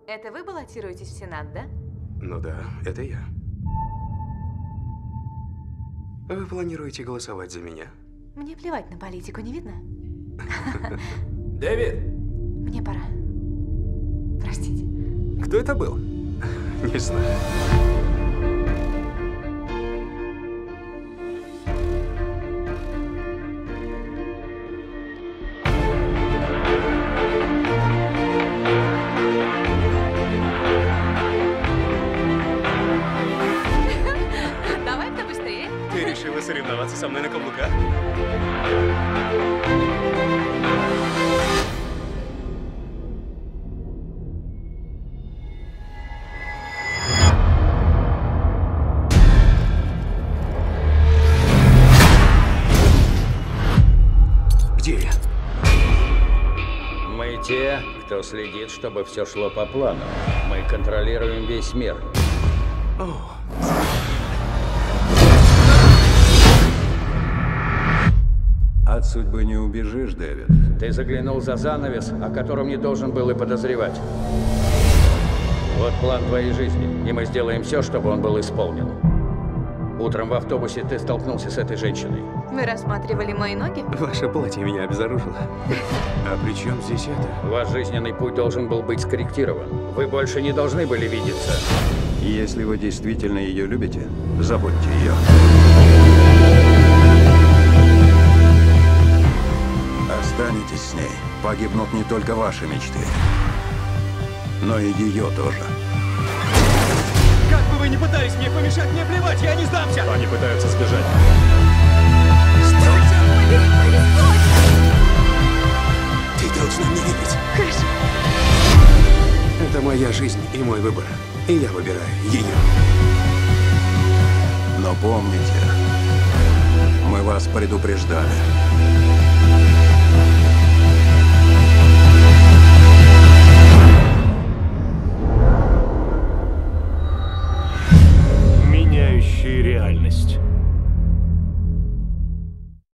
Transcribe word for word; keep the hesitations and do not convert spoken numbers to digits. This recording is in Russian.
Это вы баллотируетесь в Сенат, да? Ну да, это я. Вы планируете голосовать за меня? Мне плевать на политику, не видно? Дэвид! Мне пора. Простите. Кто это был? Не знаю. Давай-ка быстрее. Ты решила соревноваться со мной на каблуках? Где я? Мы те, кто следит, чтобы все шло по плану. Мы контролируем весь мир. О, От судьбы не убежишь, Дэвид. Ты заглянул за занавес, о котором не должен был и подозревать. Вот план твоей жизни, и мы сделаем все, чтобы он был исполнен. Утром в автобусе ты столкнулся с этой женщиной. Вы рассматривали мои ноги? ваше платье меня обезоружило. А при чем здесь это? Ваш жизненный путь должен был быть скорректирован. Вы больше не должны были видеться. Если вы действительно ее любите, забудьте ее. Останетесь с ней. Погибнут не только ваши мечты, но и ее тоже. Как бы вы ни пытались мне помешать, мне плевать, я не сдамся! Они пытаются сбежать. Ты должна мне верить. Хорошо. Это моя жизнь и мой выбор. И я выбираю ее. Но помните, мы вас предупреждали.